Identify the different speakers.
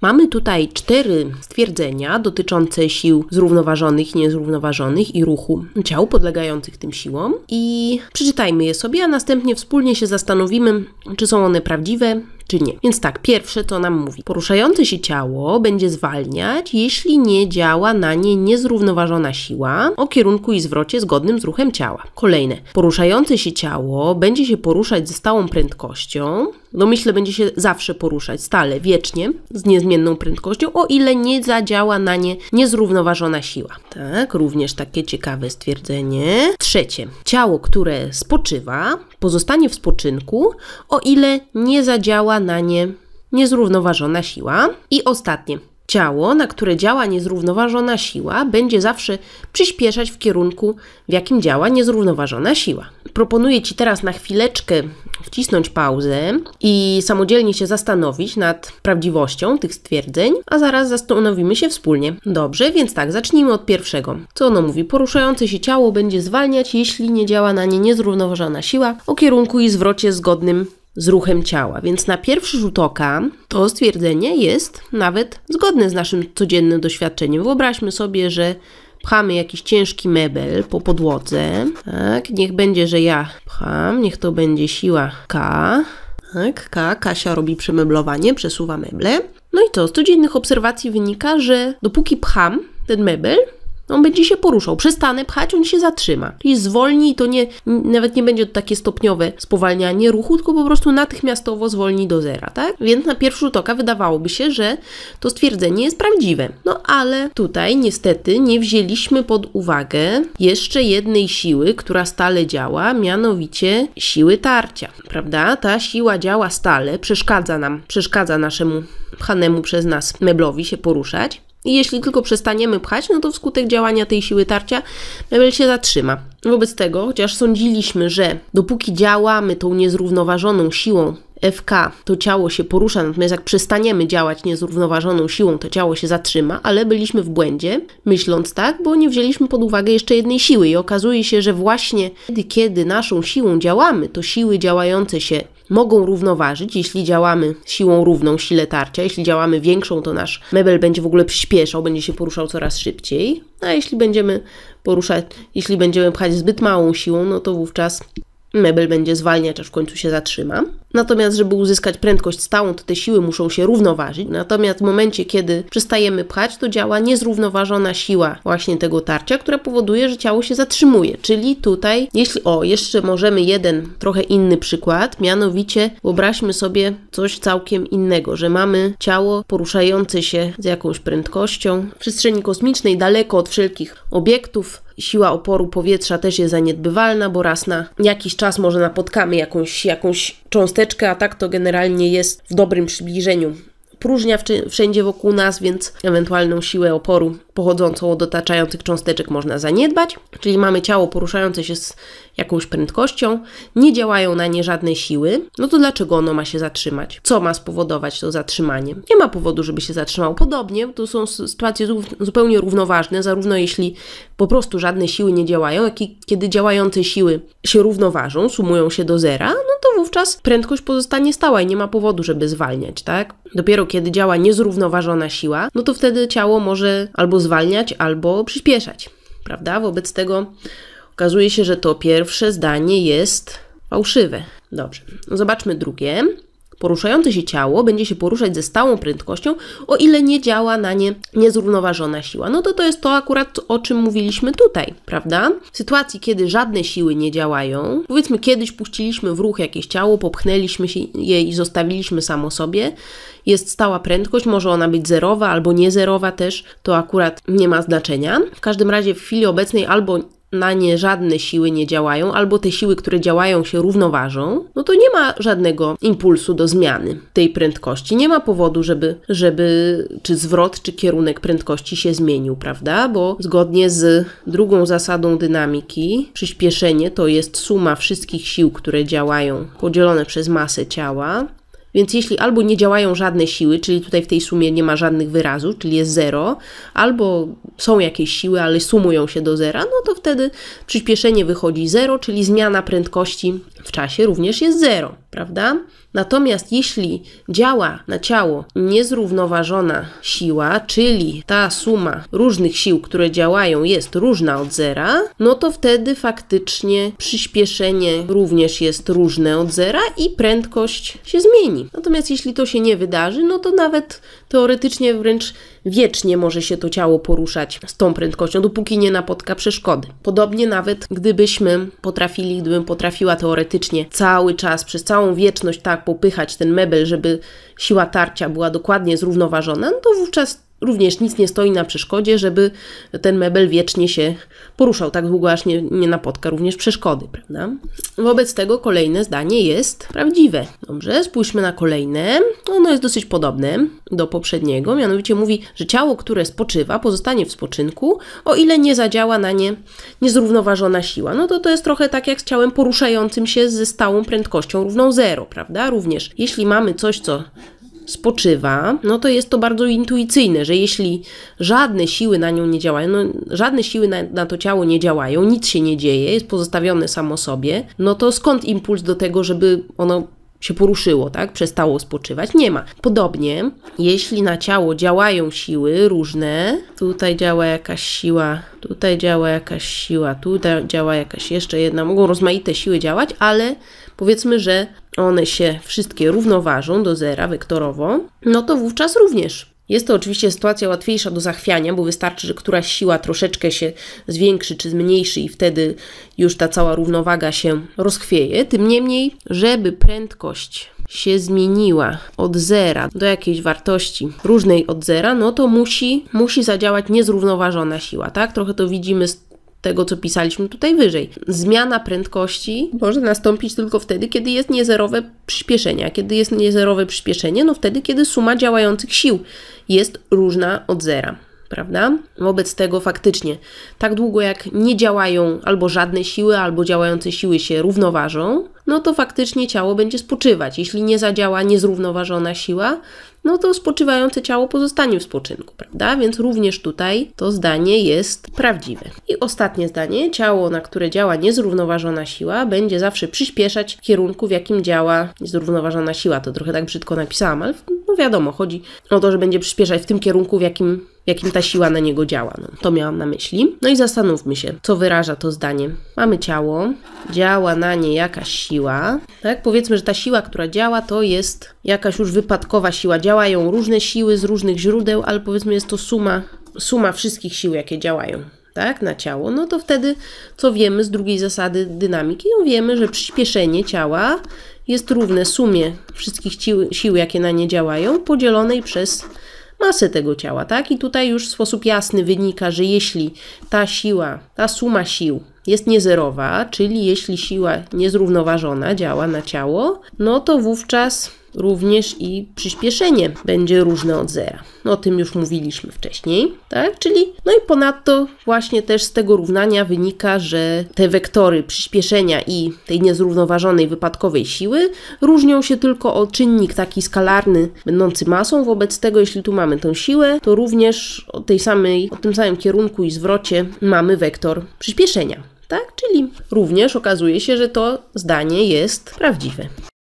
Speaker 1: Mamy tutaj 4 stwierdzenia dotyczące sił zrównoważonych i niezrównoważonych i ruchu ciał podlegających tym siłom i przeczytajmy je sobie, a następnie wspólnie się zastanowimy, czy są one prawdziwe, czy nie. Więc tak, pierwsze to nam mówi. Poruszające się ciało będzie zwalniać, jeśli nie działa na nie niezrównoważona siła o kierunku i zwrocie zgodnym z ruchem ciała. Kolejne. Poruszające się ciało będzie się poruszać ze stałą prędkością. Domyśle będzie się zawsze poruszać, stale, wiecznie, z niezmienną prędkością, o ile nie zadziała na nie niezrównoważona siła. Tak, również takie ciekawe stwierdzenie. Trzecie. Ciało, które spoczywa, pozostanie w spoczynku, o ile nie zadziała na nie niezrównoważona siła. I ostatnie. Ciało, na które działa niezrównoważona siła, będzie zawsze przyspieszać w kierunku, w jakim działa niezrównoważona siła. Proponuję Ci teraz na chwileczkę wcisnąć pauzę i samodzielnie się zastanowić nad prawdziwością tych stwierdzeń, a zaraz zastanowimy się wspólnie. Dobrze, więc tak, zacznijmy od pierwszego. Co ono mówi? Poruszające się ciało będzie zwalniać, jeśli nie działa na nie niezrównoważona siła o kierunku i zwrocie zgodnym z ruchem ciała. Więc na pierwszy rzut oka to stwierdzenie jest nawet zgodne z naszym codziennym doświadczeniem. Wyobraźmy sobie, że pchamy jakiś ciężki mebel po podłodze. Tak, niech będzie, że ja pcham, niech to będzie siła K. Tak, Kasia robi przemeblowanie, przesuwa meble. No i co? Z codziennych obserwacji wynika, że dopóki pcham ten mebel, on będzie się poruszał. Przestanę pchać, on się zatrzyma. Czyli zwolni i to nawet nie będzie to takie stopniowe spowalnianie ruchu, tylko po prostu natychmiastowo zwolni do zera, tak? Więc na pierwszy rzut oka wydawałoby się, że to stwierdzenie jest prawdziwe. No ale tutaj niestety nie wzięliśmy pod uwagę jeszcze jednej siły, która stale działa, mianowicie siły tarcia, prawda? Ta siła działa stale, przeszkadza naszemu pchanemu przez nas meblowi się poruszać. I jeśli tylko przestaniemy pchać, no to wskutek działania tej siły tarcia mebel się zatrzyma. Wobec tego, chociaż sądziliśmy, że dopóki działamy tą niezrównoważoną siłą FK, to ciało się porusza, natomiast jak przestaniemy działać niezrównoważoną siłą, to ciało się zatrzyma, ale byliśmy w błędzie, myśląc tak, bo nie wzięliśmy pod uwagę jeszcze jednej siły i okazuje się, że właśnie kiedy naszą siłą działamy, to siły działające się mogą równoważyć, jeśli działamy siłą równą sile tarcia, jeśli działamy większą, to nasz mebel będzie w ogóle przyspieszał, będzie się poruszał coraz szybciej, a jeśli będziemy pchać zbyt małą siłą, no to wówczas mebel będzie zwalniać, aż w końcu się zatrzyma. Natomiast, żeby uzyskać prędkość stałą, to te siły muszą się równoważyć. Natomiast w momencie, kiedy przestajemy pchać, to działa niezrównoważona siła właśnie tego tarcia, która powoduje, że ciało się zatrzymuje. Czyli tutaj, jeszcze możemy jeden trochę inny przykład, mianowicie wyobraźmy sobie coś całkiem innego, że mamy ciało poruszające się z jakąś prędkością w przestrzeni kosmicznej, daleko od wszelkich obiektów. Siła oporu powietrza też jest zaniedbywalna, bo raz na jakiś czas może napotkamy jakąś cząsteczkę, a tak to generalnie jest w dobrym przybliżeniu. Próżnia wszędzie wokół nas, więc ewentualną siłę oporu pochodzącą od otaczających cząsteczek można zaniedbać. Czyli mamy ciało poruszające się z jakąś prędkością, nie działają na nie żadne siły. No to dlaczego ono ma się zatrzymać? Co ma spowodować to zatrzymanie? Nie ma powodu, żeby się zatrzymało. Podobnie, to są sytuacje zupełnie równoważne, zarówno jeśli po prostu żadne siły nie działają, jak i kiedy działające siły się równoważą, sumują się do zera, no to wówczas prędkość pozostanie stała i nie ma powodu, żeby zwalniać, tak? Dopiero kiedy działa niezrównoważona siła, no to wtedy ciało może albo zwalniać, albo przyspieszać, prawda? Wobec tego okazuje się, że to pierwsze zdanie jest fałszywe. Dobrze, no zobaczmy drugie. Poruszające się ciało będzie się poruszać ze stałą prędkością, o ile nie działa na nie niezrównoważona siła. No to jest to akurat, o czym mówiliśmy tutaj, prawda? W sytuacji, kiedy żadne siły nie działają, powiedzmy kiedyś puściliśmy w ruch jakieś ciało, popchnęliśmy je i zostawiliśmy samo sobie, jest stała prędkość, może ona być zerowa albo niezerowa też, to akurat nie ma znaczenia. W każdym razie w chwili obecnej albo na nie żadne siły nie działają, albo te siły, które działają, się równoważą, no to nie ma żadnego impulsu do zmiany tej prędkości. Nie ma powodu, żeby czy zwrot, czy kierunek prędkości się zmienił, prawda? Bo zgodnie z drugą zasadą dynamiki, przyspieszenie to jest suma wszystkich sił, które działają, podzielone przez masę ciała. Więc jeśli albo nie działają żadne siły, czyli tutaj w tej sumie nie ma żadnych wyrazów, czyli jest zero, albo są jakieś siły, ale sumują się do zera, no to wtedy przyspieszenie wychodzi zero, czyli zmiana prędkości w czasie również jest 0, prawda? Natomiast jeśli działa na ciało niezrównoważona siła, czyli ta suma różnych sił, które działają, jest różna od zera, no to wtedy faktycznie przyspieszenie również jest różne od zera i prędkość się zmieni. Natomiast jeśli to się nie wydarzy, no to nawet teoretycznie wręcz wiecznie może się to ciało poruszać z tą prędkością, dopóki nie napotka przeszkody. Podobnie nawet gdybym potrafiła teoretycznie cały czas, przez całą wieczność tak popychać ten mebel, żeby siła tarcia była dokładnie zrównoważona, no to wówczas również nic nie stoi na przeszkodzie, żeby ten mebel wiecznie się poruszał, tak długo aż nie napotka również przeszkody, prawda? Wobec tego kolejne zdanie jest prawdziwe. Dobrze, spójrzmy na kolejne. Ono jest dosyć podobne do poprzedniego, mianowicie mówi, że ciało, które spoczywa, pozostanie w spoczynku, o ile nie zadziała na nie niezrównoważona siła. No to jest trochę tak jak z ciałem poruszającym się ze stałą prędkością równą 0, prawda? Również jeśli mamy coś, co spoczywa, no to jest to bardzo intuicyjne, że jeśli żadne siły na nią nie działają, żadne siły na to ciało nie działają, nic się nie dzieje, jest pozostawione samo sobie, no to skąd impuls do tego, żeby ono się poruszyło, tak? Przestało spoczywać? Nie ma. Podobnie, jeśli na ciało działają siły różne, tutaj działa jakaś siła, tutaj działa jakaś siła, tutaj działa jakaś jeszcze jedna, mogą rozmaite siły działać, ale powiedzmy, że one się wszystkie równoważą do zera wektorowo, no to wówczas również. Jest to oczywiście sytuacja łatwiejsza do zachwiania, bo wystarczy, że któraś siła troszeczkę się zwiększy czy zmniejszy i wtedy już ta cała równowaga się rozchwieje. Tym niemniej, żeby prędkość się zmieniła od zera do jakiejś wartości różnej od zera, no to musi zadziałać niezrównoważona siła, tak? Trochę to widzimy z tego, co pisaliśmy tutaj wyżej. Zmiana prędkości może nastąpić tylko wtedy, kiedy jest niezerowe przyspieszenie. A kiedy jest niezerowe przyspieszenie? No wtedy, kiedy suma działających sił jest różna od zera. Prawda? Wobec tego faktycznie tak długo jak nie działają albo żadne siły, albo działające siły się równoważą, no to faktycznie ciało będzie spoczywać. Jeśli nie zadziała niezrównoważona siła, no to spoczywające ciało pozostanie w spoczynku, prawda? Więc również tutaj to zdanie jest prawdziwe. I ostatnie zdanie, ciało, na które działa niezrównoważona siła, będzie zawsze przyspieszać w kierunku, w jakim działa niezrównoważona siła. To trochę tak brzydko napisałam, ale no wiadomo, chodzi o to, że będzie przyspieszać w tym kierunku, w jakim ta siła na niego działa. No, to miałam na myśli. No i zastanówmy się, co wyraża to zdanie. Mamy ciało, działa na nie jakaś siła, tak? Powiedzmy, że ta siła, która działa, to jest jakaś już wypadkowa siła. Działają różne siły z różnych źródeł, ale powiedzmy jest to suma wszystkich sił, jakie działają, tak, na ciało. No to wtedy, co wiemy z drugiej zasady dynamiki? No wiemy, że przyspieszenie ciała jest równe sumie wszystkich sił, jakie na nie działają, podzielonej przez masę tego ciała, tak? I tutaj już w sposób jasny wynika, że jeśli ta suma sił jest niezerowa, czyli jeśli siła niezrównoważona działa na ciało, no to wówczas również i przyspieszenie będzie różne od zera. O tym już mówiliśmy wcześniej, tak? Czyli, no i ponadto właśnie też z tego równania wynika, że te wektory przyspieszenia i tej niezrównoważonej wypadkowej siły różnią się tylko o czynnik taki skalarny będący masą. Wobec tego, jeśli tu mamy tę siłę, to również o tym samym kierunku i zwrocie mamy wektor przyspieszenia, tak? Czyli również okazuje się, że to zdanie jest prawdziwe.